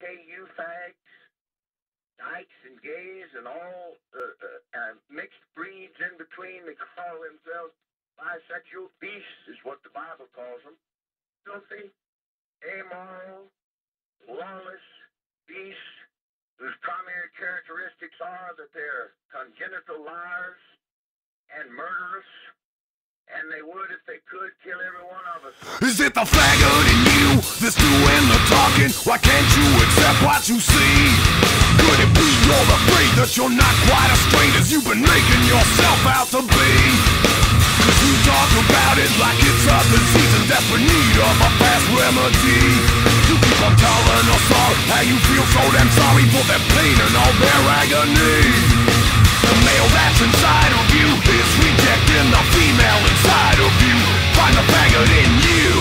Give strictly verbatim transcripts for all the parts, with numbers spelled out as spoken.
K U fags, dykes and gays, and all uh, uh, uh, mixed breeds in between that call themselves bisexual beasts is what the Bible calls them. Filthy, amoral, lawless beasts whose primary characteristics are that they're congenital liars and murderous, and they would, if they could, kill every one of us. Is it the faggot in you that's doing the talking? Why can't you accept what you see? Could it be you're afraid that you're not quite as straight as you've been making yourself out to be? Cause you talk about it like it's a disease in desperate need of a fast remedy. You keep on telling us all how you feel so damn sorry for their pain and all their agony. The male that's inside of you is rejecting the female inside of you. Find the faggot in you.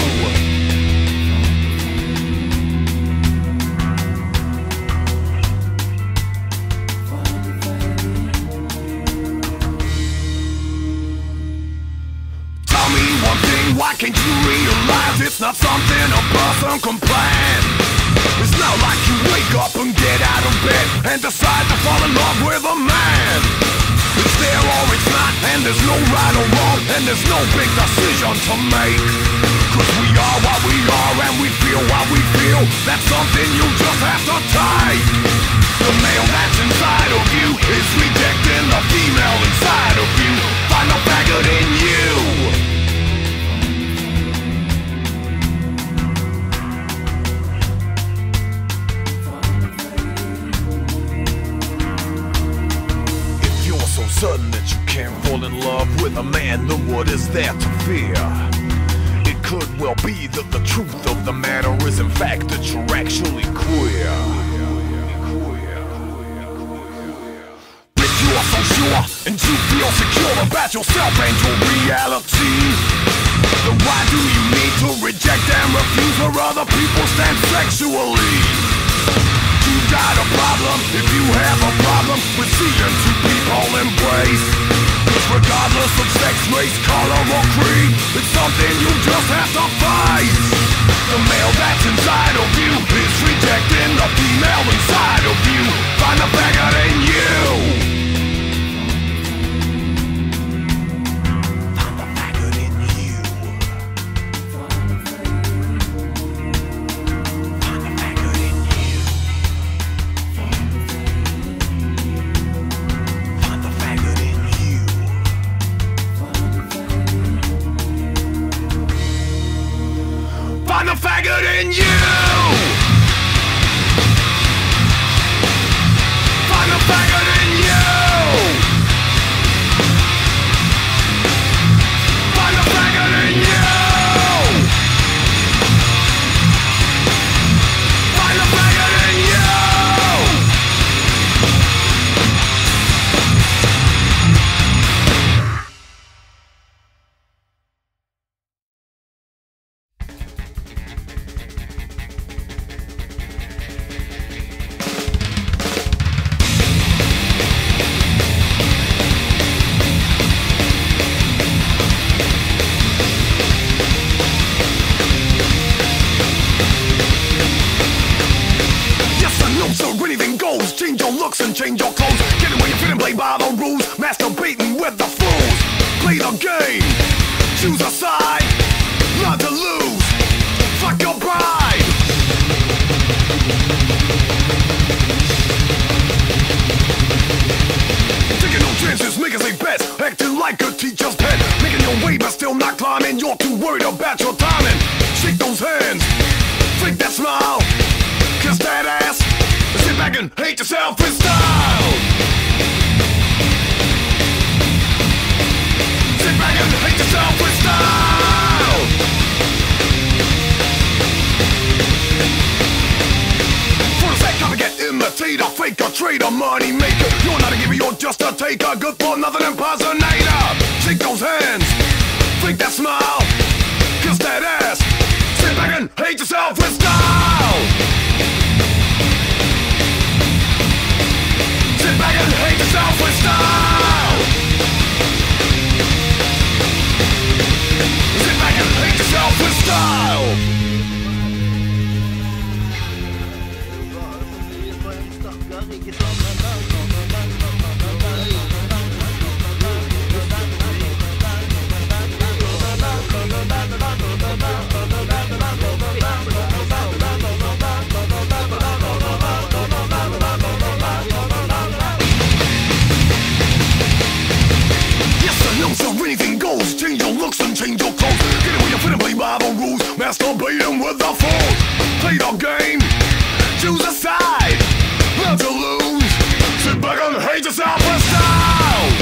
Tell me one thing, why can't you realize it's not something a person can plan? It's not like you wake up and get out of bed and decide to fall in love with a man. It's there or it's not, and there's no right or wrong, and there's no big decision to make. Cause we are what we are and we feel what we feel. That's something you just have to take. The male that's inside of you is rejecting the female inside of you. Find the faggot in you. Certain that you can't fall in love with a man, then what is there to fear? It could well be that the truth of the matter is in fact that you're actually queer. If you are so sure and you feel secure about yourself and your reality, then why do you need to reject and refuse where other people stand sexually? You got a problem if you have a problem with seeing two people embrace. Cause regardless of sex, race, color or creed, it's something you just have to face. The male that's inside of you is rejecting the female inside of you. Find the faggot in you. Find the faggot in you! Find the faggot in you! Find the faggot in you! Find the faggot in you! Change your looks and change your clothes. Get it where you fit and play by the rules. Masturbating with the fools. Play the game. Choose a side. Not to lose. Fuck your bride. Taking no chances, making safe bets. Acting like a teacher's pet. Making your way but still not climbing. You're too worried about your timing. Shake those hands. Fake that smile. Kiss that ass. Sit back and hate yourself with style. Sit back and hate yourself with style. For a sec, copycat, imitator, faker, trader, money maker. You're not a giver, you're just a taker. Good for nothing impersonator. Shake those hands, fake that smile, kiss that ass. Sit back and hate yourself with style. Sit back and hate yourself with style. Sit back and hate yourself with style. Masturbating with the fool. Play the game, choose a side. Learn to lose. Sit back and hate yourself with style.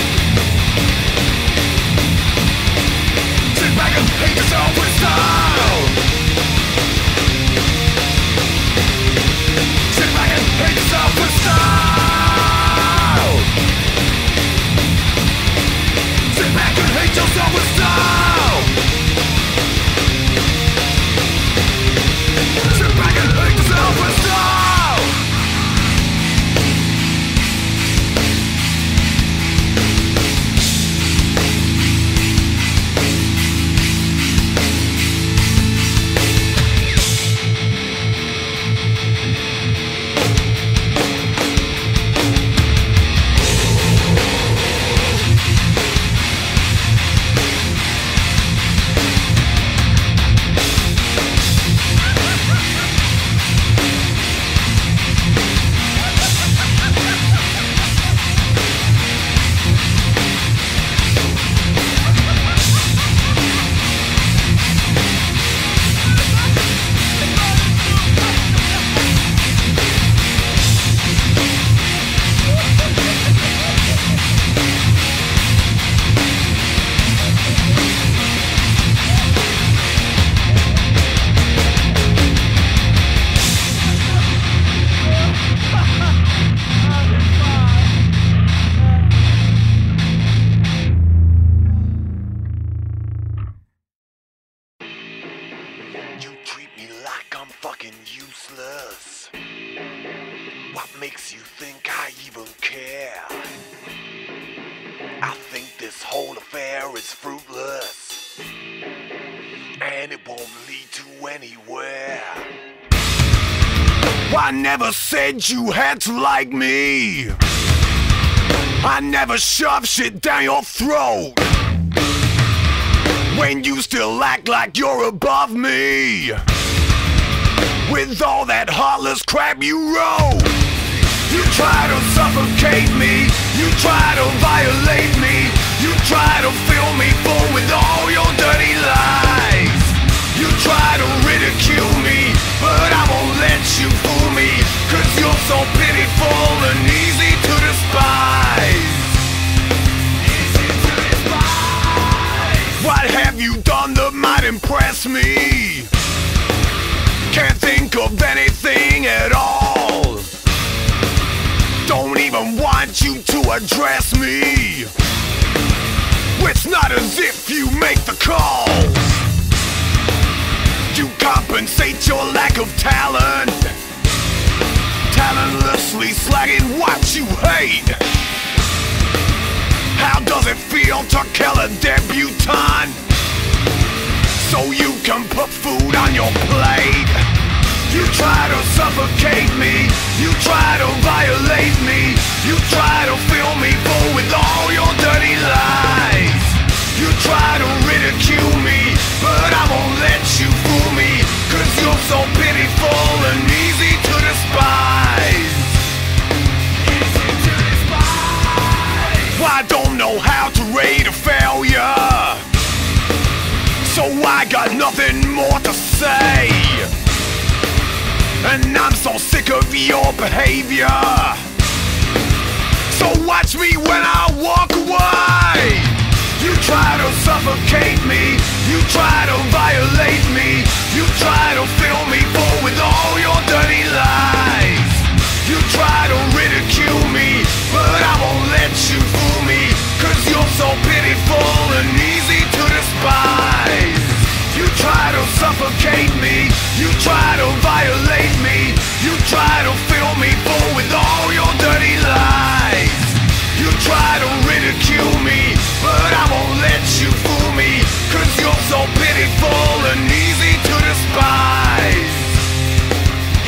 Sit back and hate yourself with style. Sit back and hate yourself with style. Sit back and hate yourself with style. Sit back and hate yourself with style. Useless. What makes you think I even care? I think this whole affair is fruitless, and it won't lead to anywhere. I never said you had to like me. I never shoved shit down your throat when you still act like you're above me. With all that heartless crap you wrote, you try to suffocate me, you try to violate me, you try to fill me full with all your dirty lies. You try to ridicule me, but I won't let you fool me, cause you're so pitiful and easy to despise. Easy to despise. What have you done that might impress me? Can't think of anything at all. Don't even want you to address me. It's not as if you make the calls. You compensate your lack of talent, talentlessly slagging what you hate. How does it feel to kill a debutante so you can put food on your plate? You try to suffocate me, you try to violate me, you try to fill me full with all your dirty lies. You try to ridicule me, but I won't let you fool me, cause you're so pitiful and easy to despise. Easy to despise. I don't know how to rate a failure, so I got nothing more to say. And I'm so sick of your behavior, so watch me when I walk away. You try to suffocate me, you try to violate me, you try to fill me full with all your dirty lies. You try to ridicule me, but I won't let you fool me, cause you're so pitiful and easy to despise. You try to suffocate me, you try to violate me, you try to fill me full with all your dirty lies. You try to ridicule me, but I won't let you fool me, cause you're so pitiful and easy to despise.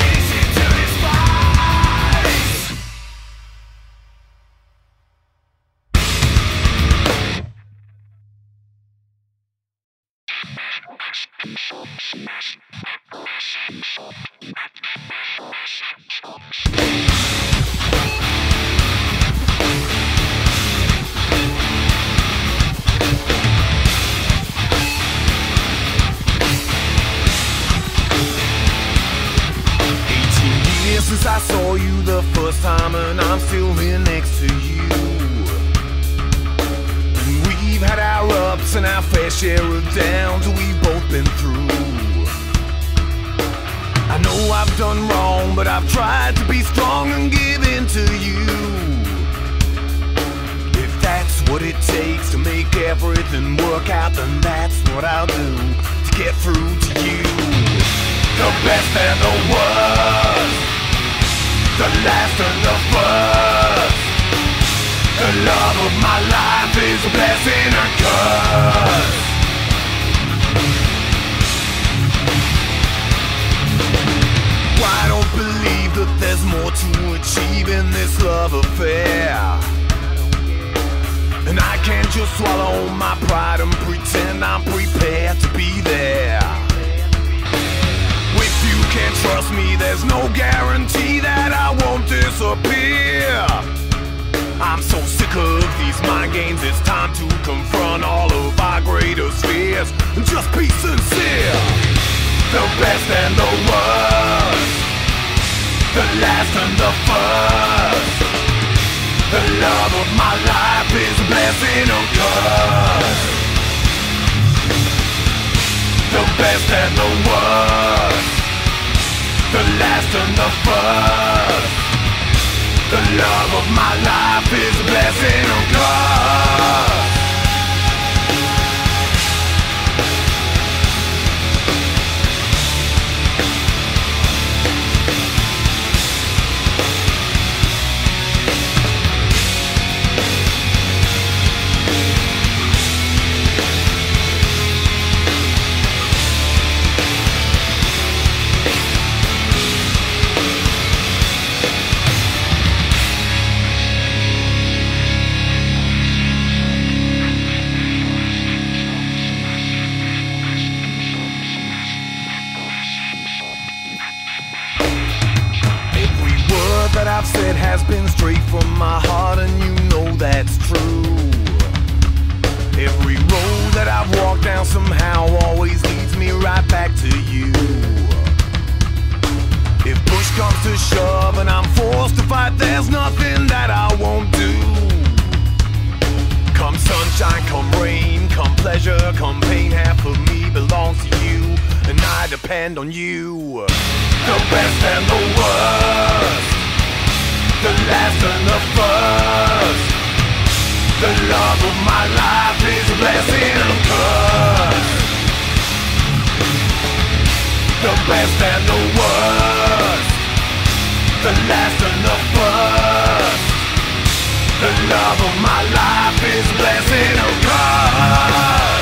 since I saw you the first time, and I'm still here next to you. And we've had our ups and our fair share of downs we've both been through. I know I've done wrong, but I've tried to be strong and give in to you. If that's what it takes to make everything work out, then that's what I'll do to get through to you. The best and the worst, the last and the first. The love of my life is a blessing and curse. I don't believe that there's more to achieve in this love affair, and I can't just swallow my pride and pretend I'm prepared to be there. If you can't trust me, there's no guarantee that I won't disappear. I'm so sick of these mind games, it's time to confront all of our greatest fears and just be sincere. The best and the worst, the last and the first. The love of my life is a blessing or curse. The best and the worst, the last and the first. The love of my life is a blessing or curse. That I've said has been straight from my heart, and you know that's true. Every road that I've walked down somehow always leads me right back to you. If push comes to shove and I'm forced to fight, there's nothing that I won't do. Come sunshine, come rain, come pleasure, come pain, half of me belongs to you, and I depend on you. The best and the worst, the last and the first. The love of my life is a blessing and curse. The best and the worst, the last and the first. The love of my life is a blessing and curse.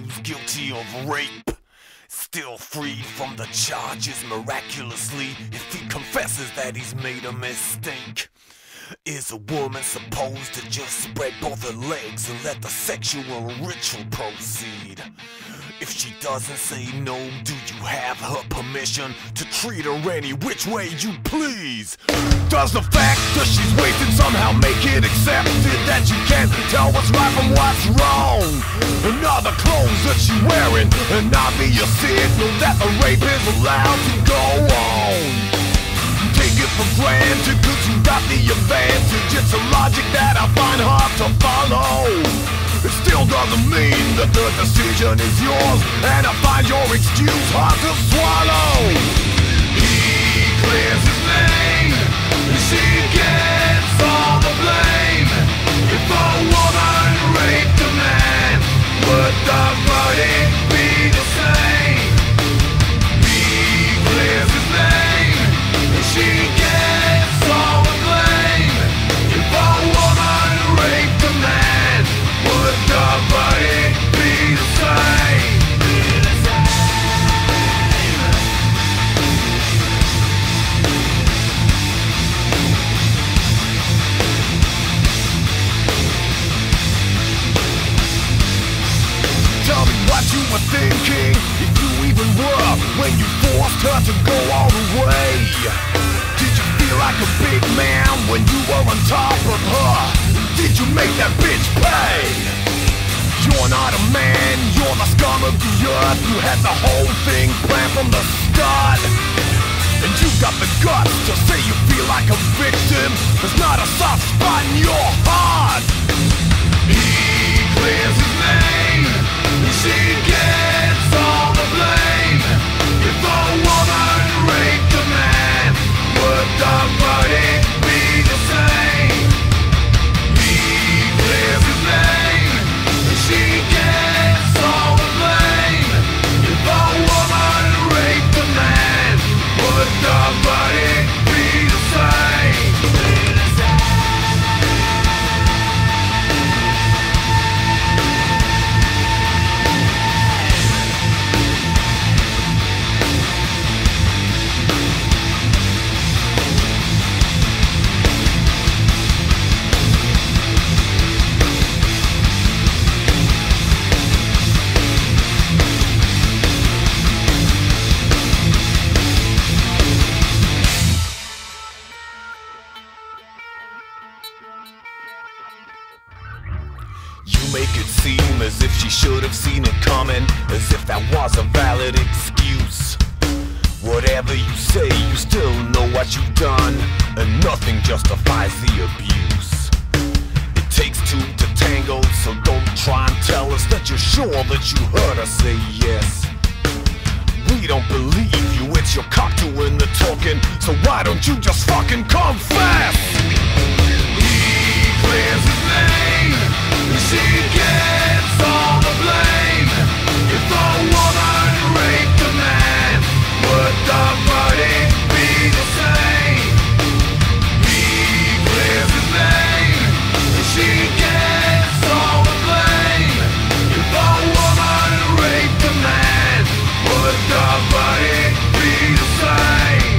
accused guilty of rape, still freed from the charges miraculously if he confesses that he's made a mistake. Is a woman supposed to just spread both her legs and let the sexual ritual proceed? If she doesn't say no, do you have her permission to treat her any which way you please? Does the fact that she's wasted somehow make it accepted that you can't tell what's right from what's wrong? And are the clothes that she's wearing an obvious signal that the rape is allowed to go on? Take it for granted cause you got the advantage. It's a logic that I find hard to follow. It still doesn't mean that the decision is yours, and I find your excuse hard to swallow. He clears his name, and she gets all the blame. If a woman raped a man, would the verdict be the same? He clears his name, and she gets all the blame. If a woman raped a man, would the verdict be the same? Tell me what you were thinking, if you even were, when you forced her to go all the way. Did you feel like a big man when you were on top of her? Did you make that bitch pay? You're not a man, you're the scum of the earth. You had the whole thing planned from the start, and you got the guts to say you feel like a victim. There's not a soft spot in your heart. He clears his name, and she gets all the blame. If a woman raped a man, would the verdict be the same? He clears his name, and she gets all the blame. If a woman raped a man, would the verdict be the same? You make it seem as if she should have seen it coming, as if that was a valid excuse. Whatever you say, you still know what you've done, and nothing justifies the abuse. It takes two to tango, so don't try and tell us that you're sure that you heard us say yes. We don't believe you, it's your cock doing the talking, so why don't you just fucking confess? He clears his name, and she gets all the blame. If a woman raped a man, would the verdict be the same? He clears his name, and she gets all the blame. If a woman raped a man, would the verdict be the same?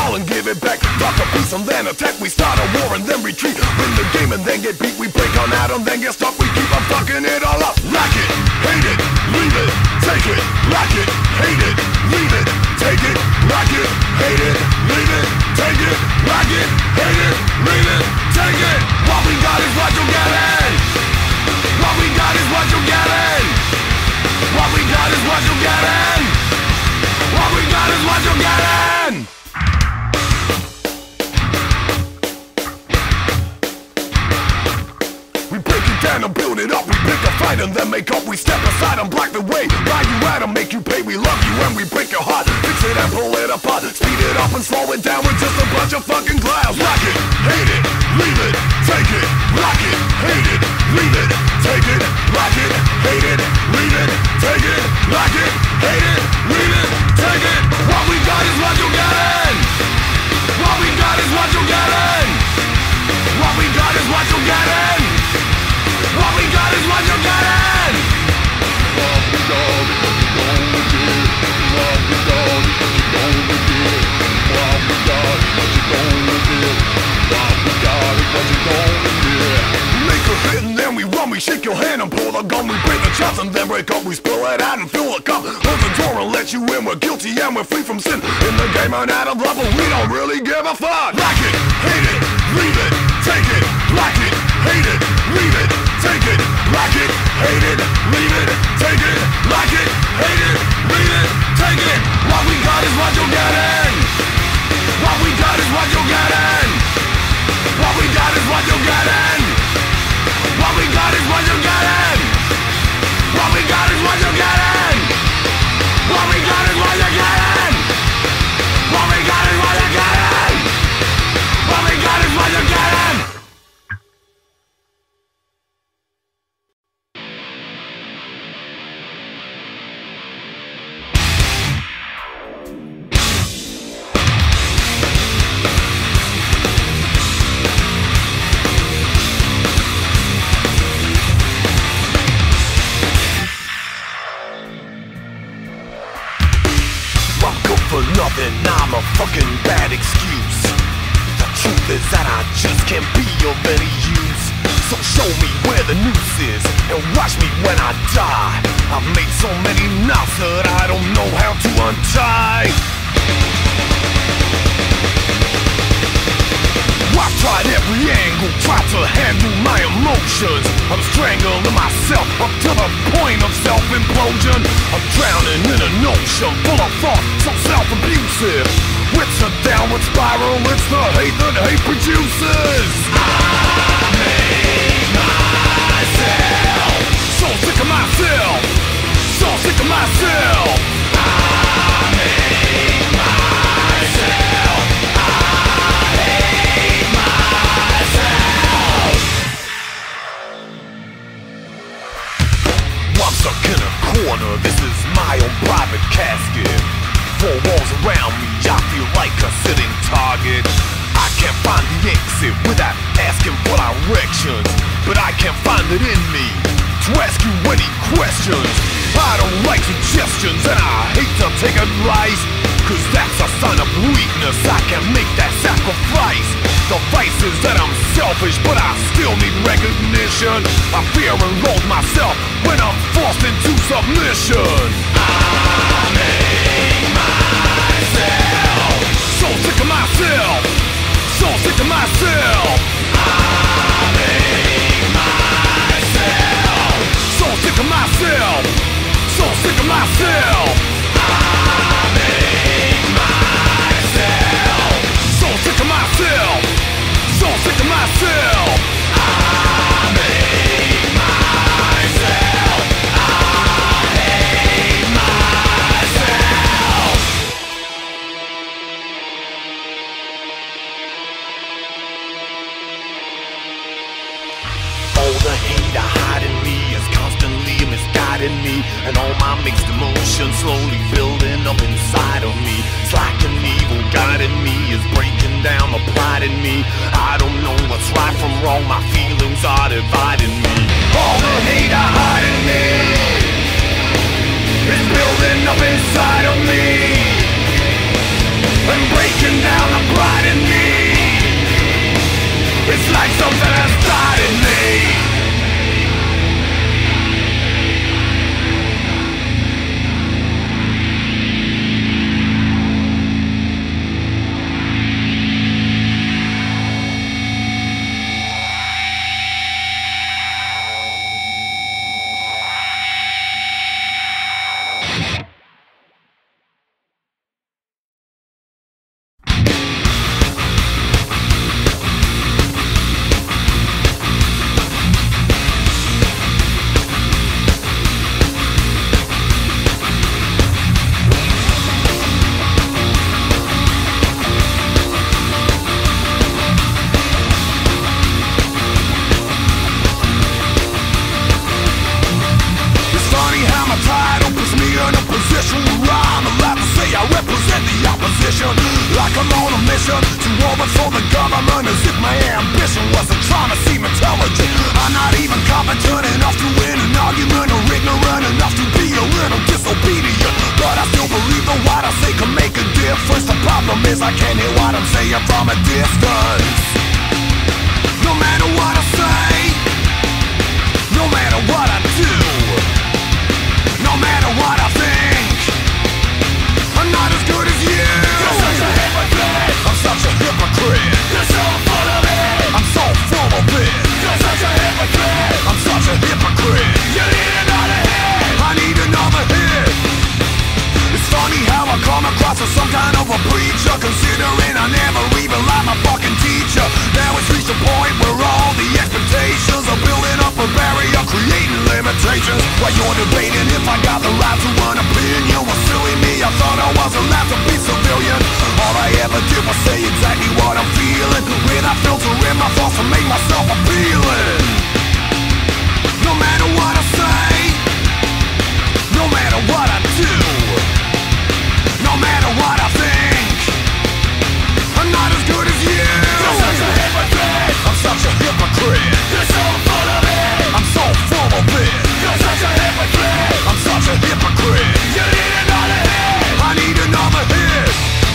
all and give it back. Talk a peace and then attack. We start a war and then retreat. Win the game and then get beat. We break on out and then get stuck. We keep on fucking it all up. Like it, hate it, leave it, take it. Like it, hate it, leave it, take it. Like it, hate it, leave it, take it. Like it, hate it, leave it, take it. What we got is what you're getting. What we got is what you're getting. What we got is what you're getting. What we got is what you're getting. We break it down and build it up. We pick a fight and then make up. We step aside and block the way. Buy you out and make you pay. We love you and we break your heart. Fix it and pull it apart. Speed it up and slow it down. We're just a bunch of fucking clowns. Like it, hate it, leave it, take it. Like it, hate it, leave it, take it. Like it, hate it, leave it, take it. Like it, hate it, leave it, take it. What we got is what you're getting. What we got is what you're getting. What we got is what you're getting. What we got is what you're getting. What we got is what you're gonna get. What we got is what you're gonna get. What we got is what you're gonna get. What we got is what you're gonna get. We make a hit and then we run. We shake your hand and pull the gun. We break the chops and then break up. We spill it out and fill a cup. Close the door and let you in. We're guilty and we're free from sin. In the game and out of love, but we don't really give a fuck. Like it, hate it, leave it, take it. Like it, hate it, leave it, take it. Like it, hate it, leave it, take it. Like it, hate it, leave it, take it. What we got is what you're getting. What we got is what you're getting. What we got is what you're getting. What we got is what you're getting. What we got is what you're getting. What we got is what you're getting. What we got is what you're getting. What we got is what you're getting. For nothing, I'm a fucking bad excuse. The truth is that I just can't be of any use. So show me where the noose is and watch me when I die. I've made so many knots that I don't know how to untie. I've tried every angle, tried to handle my emotions. I'm strangling myself up to the point of self-implosion. I'm drowning in an ocean full of thoughts so self-abusive. It's a downward spiral, it's the hate that hate produces. I hate myself. So sick of myself. So sick of myself. I hate myself. I'm stuck in a corner, this is my own private casket. Four walls around me, I feel like a sitting target. I can't find the exit without asking for directions, but I can't find it in me to ask you any questions. I don't like suggestions and I hate to take advice, cause that's a sign of weakness, I can make that sacrifice. The vice is that I'm selfish, but I still need recognition. I fear and loathe myself when I'm forced into submission. I hate myself. So sick of myself. So sick of myself. I hate myself. So sick of myself. So sick of myself. I hate myself. So sick of myself. So sick of myself. I hate myself. I hate myself. All the hate I hide in me is constantly misguiding me, and all my mixed emotions slowly building up inside of me. It's like an evil guiding me, is breaking down the pride in me. I don't know what's right from wrong, my feelings are dividing me. All the hate I hide in me is building up inside of me and breaking pushing down the pride in me. It's like something has died in me. Like I'm on a mission to overthrow the government, as if my ambition wasn't trying to seem intelligent. I'm not even competent enough to win an argument, or ignorant enough to be a little disobedient. But I still believe that what I say can make a difference. The problem is I can't hear what I'm saying from a distance. No matter what I say, no matter what I do, no matter what I think, I'm not as good as you. You're such a hypocrite. I'm such a hypocrite. You're so full of it. I'm so full of it. You're such a hypocrite. I'm such a hypocrite. You need another hit. I need another hit. It's funny how I come across as some kind of a preacher, considering I never even liked my fucking teacher. Now it's reached a point where all the expectations are building up a barrier, creating limitations. While you're debating if I got the right to an opinion, well, silly me, I thought I was allowed to be civilian. All I ever did was say exactly what I'm feeling, without filtering my thoughts to make myself appealing. No matter what I say, no matter what I do, no matter what I think, I'm not as good as you. You're such a hypocrite. I'm such a hypocrite. You're so full of it. I'm so full of it. You're such a hypocrite. I'm such a hypocrite. You need another hit. I need another hit.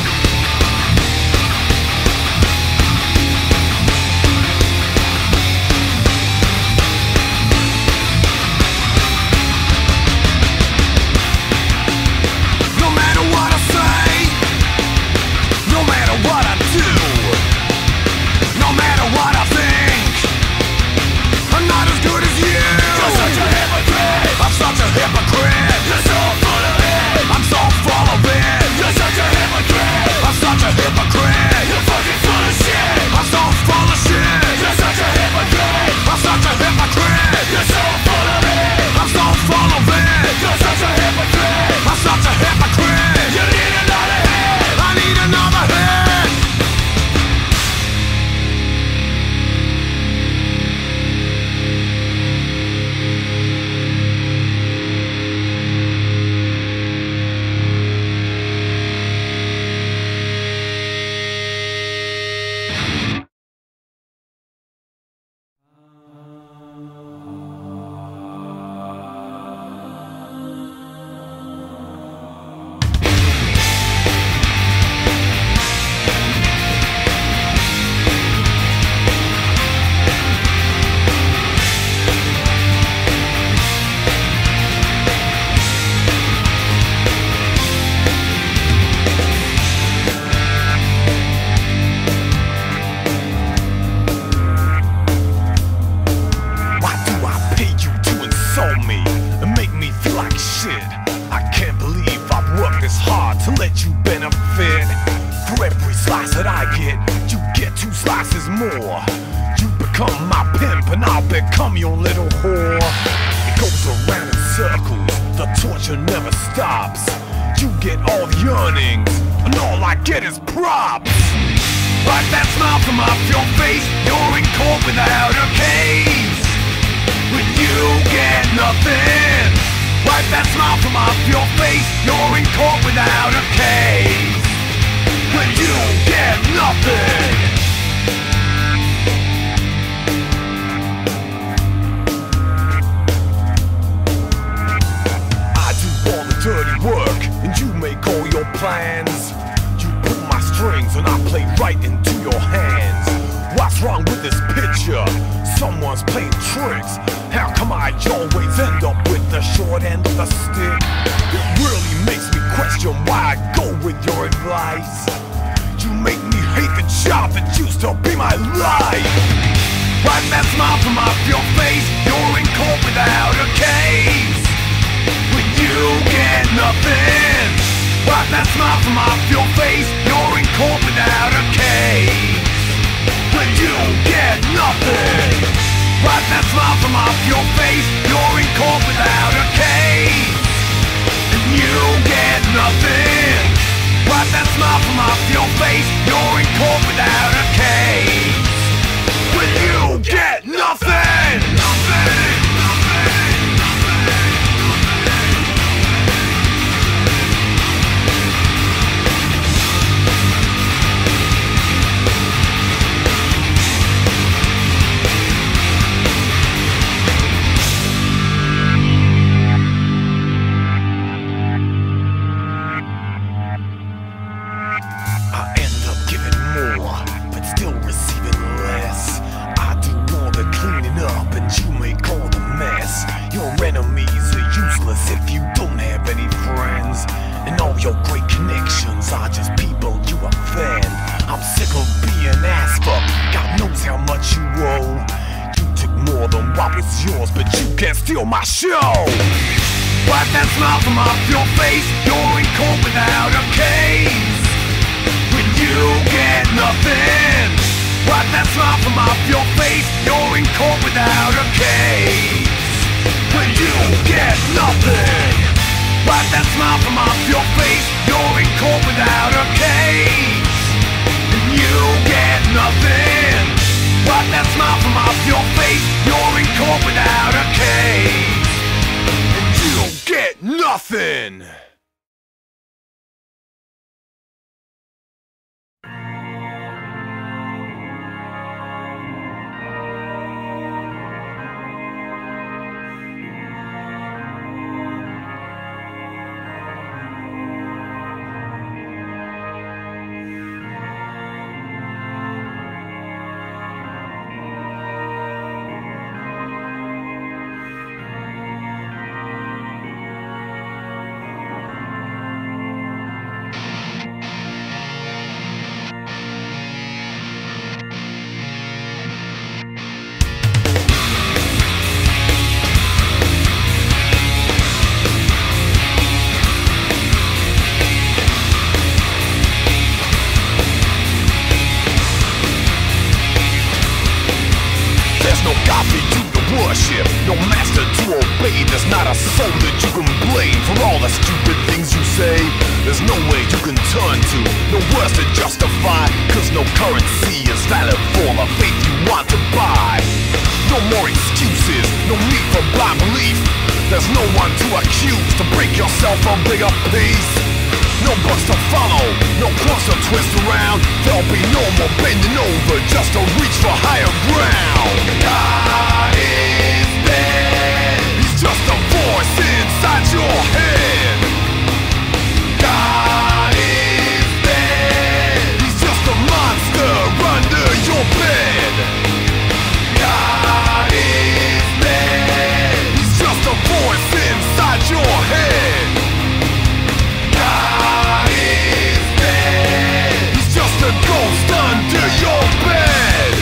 No matter what I say, no matter what I do, no matter what I think, I'm not as good as you. You're such a hypocrite. I'm such a hypocrite. You're so full of it. I'm so full of it. You're such a hypocrite. I'm such a hypocrite. You're fucking full of shit. I'm so full of shit. You're such a hypocrite. I'm such a hypocrite. You're so full of it. I'm so full of it. You're such a hypocrite. I'm such a hypocrite. You need another hit. I need another hit. More. You become my pimp and I'll become your little whore. It goes around in circles, the torture never stops. You get all the earnings and all I get is props. Wipe that smile from off your face, you're in court without a case. When you get nothing, wipe that smile from off your face, you're in court without a case. When you get nothing. Dirty work, and you make all your plans. You pull my strings and someone's playing tricks. How come I always end up with the short end of the stick? It really makes me question why I go with your advice. You make me hate the job that used to be my life. Wipe that smile from off your face. You're in court without a case. When you get nothing. Wipe that smile from off your face. You're in court without a case. When you get nothing. Wipe that smile from off your face. You're in court without a case. And you get nothing. Wipe that smile from off your face. You're in court without a case. When you get nothing. Nothing. Your great connections are just people you offend. I'm sick of being asked for. God knows how much you owe. You took more than what was yours, but you can't steal my show. Wipe that smile from off your face. You're in court without a case. When you get nothing. Wipe that smile from off your face. You're in court without a case. When you get nothing. Wipe that smile from off your face. You're in court without a case. And you get nothing. Wipe that smile from off your face. You're in court without a case. And you get nothing. No master to obey. There's not a soul that you can blame for all the stupid things you say. There's no way you can turn to, no words to justify, cause no currency is valid for the faith you want to buy. No more excuses, no need for blind belief. There's no one to accuse to break yourself a bigger piece. No books to follow, no cross to twist around. There'll be no more bending over just to reach for higher ground. God is dead. He's just a voice inside your head. God is dead. He's just a monster under your bed. God is dead. He's just a voice inside your head. God is dead. He's just a ghost under your bed.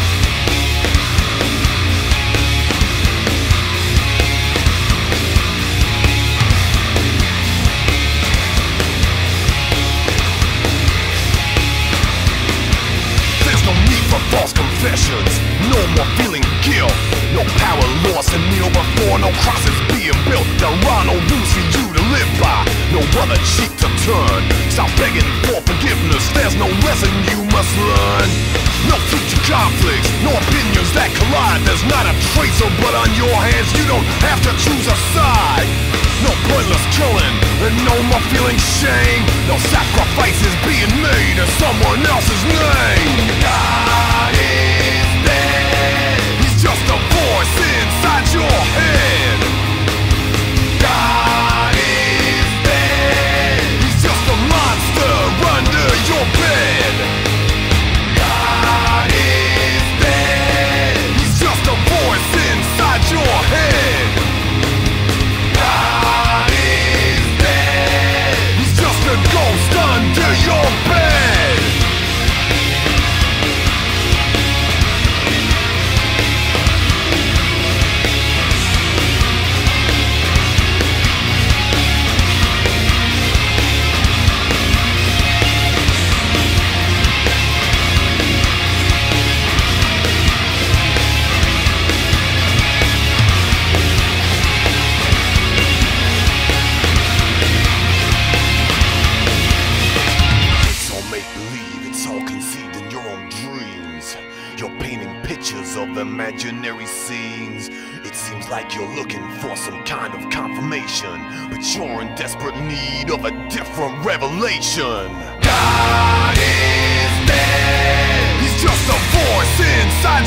There's no need for false confessions, no more feeling guilt. No power lost and kneel before, no crosses being built. There are no rules for you to live by, no other cheek to turn. Stop begging for forgiveness, there's no lesson you must learn. No future conflicts, no opinions that collide. There's not a trace of blood on your hands, you don't have to choose a side. No pointless killing, and no more feeling shame. No sacrifices being made in someone else's name. God is dead. He's just a voice inside your head. God is dead. He's just a monster under your bed. God is dead. painting pictures of imaginary scenes. It seems like you're looking for some kind of confirmation, but you're in desperate need of a different revelation. God is dead. He's just a voice inside